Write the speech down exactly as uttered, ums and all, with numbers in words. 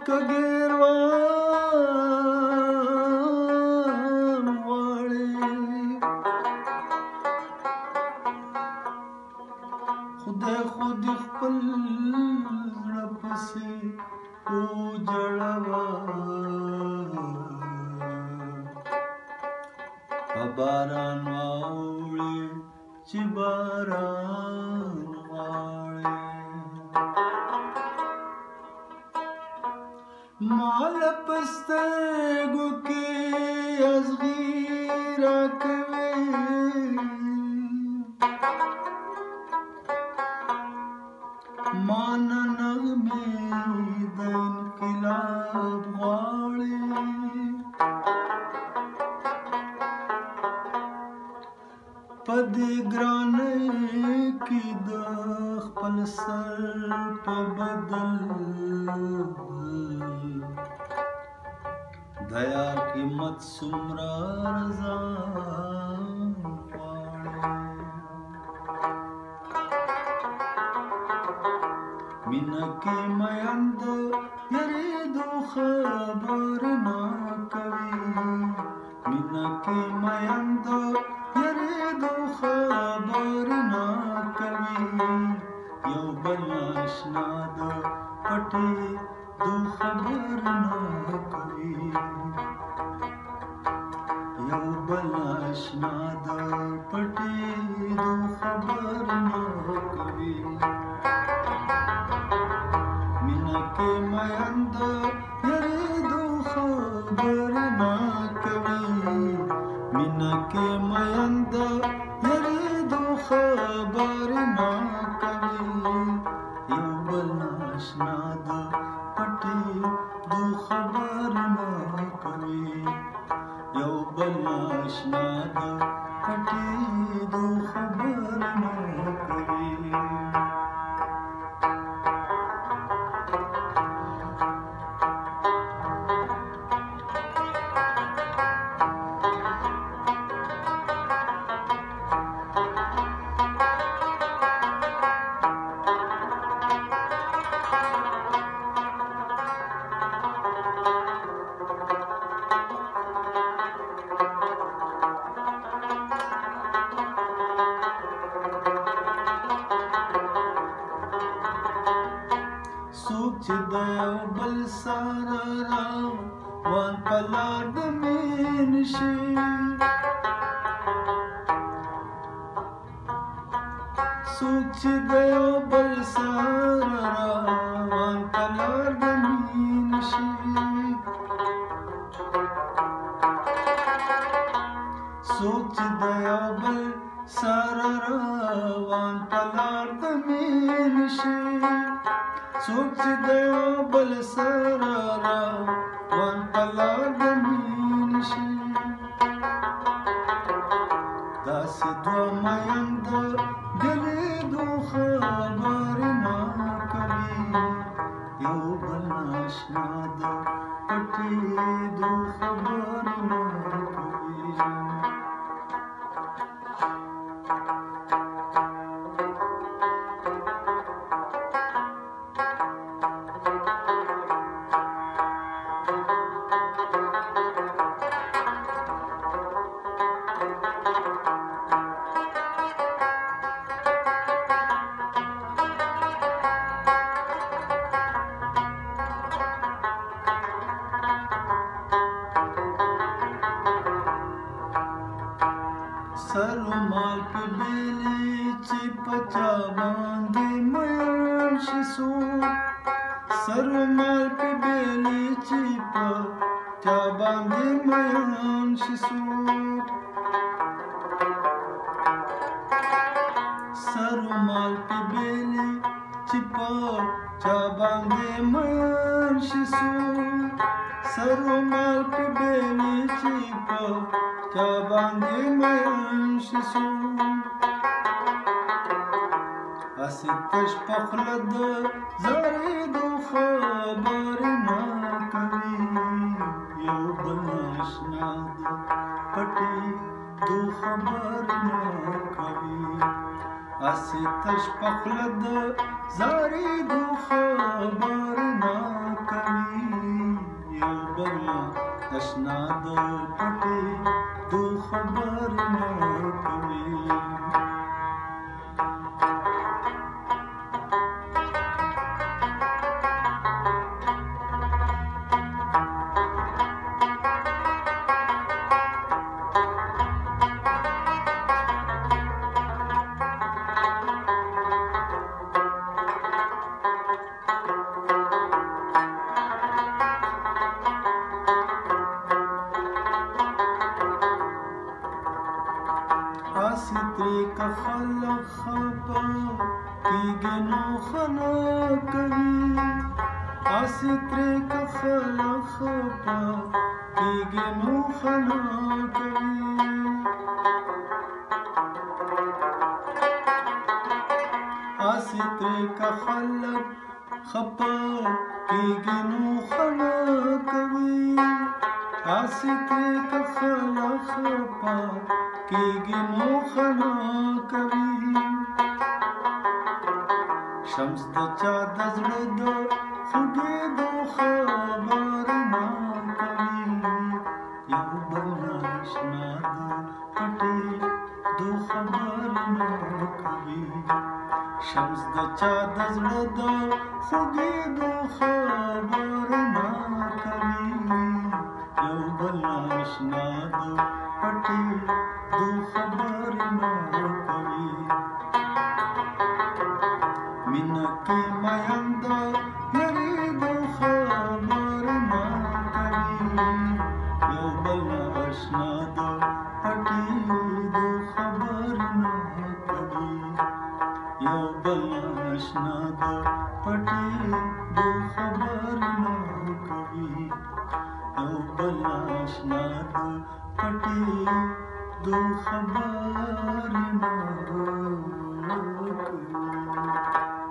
کګیروان غواړي خدای خود خپل زړه پسې وجړوه په باران واوړي چې باران غواړي مال په سترګو کې ازغي راکوي مان نغمې د انقلاب غواړي په دې ګرانۍ کې د خپل سر په بدل د یار قیمت څومره رضا مینه کې میند یریدو خبر نه کوي مینه کې میند یریدو خبر نه کوي یو بل آشنا د پټې دو خبر نه کوي یو بل آشنا د پټې دو خبر نه کوي مینه کې میند یریدو خبر نه کوي مینه کې میند یریدو خبر نه کوي یو بل آشنا د پټې دو خبر نه کوي یو بل آشنا د پټې دو خبر نه کوي څوک چې د یو بل سره روان په لار د مین شي څوک چې د یو بل سره روان په لار د مین شي څوک چې د یو بل سره روان په لار د مین شي څوک چې د یو بل سره روان په لار د مین شي داسې دوه میند د لیدو خبر نه کوي یو بل آشنا د پټې دو خبر نه کوي سرومال په بیلې چې په چا باندې مین شي څوک سرومال په بیلې چې په چا باندې مین شي څوک سرومال په بیلې چې په چا باندې مین شي څوک سرومال په بیلې چې په چا باندې مین شي څوک هسې تش په خوله د زارېدو خبر نه کوي یو بل آشنا د پټې دو خبر نه کوي هسې تش په خوله د زارېدو خبر نه کوي یو بل اشنا د پټې دو خبر نه کوي آسی تری که خلق خپا کیگی نو خنا کوي آسی تری که خلق خپا کیگی نو خنا کوي آسی تری که خلق خپا کیگی نو خنا کوي آسی تری که خلق خپا کیگی نو خنا کوي شمس د چا د زړه د خوږېدو خبر نه کوي یو بل اشنا د پټې دو خبر نه کوي شمس د چا د زړه د خوږېدو خبر نه کوي یو بل اشنا د پټې دو خبر نه کوي مینا کې میند لري دو خبر نه کوي یو بل اشنا د پټې دو خبر نه کوي یو بل اشنا د پټې دو خبر نه کوي یو بل اشنا د پټې دو خبر نه کوي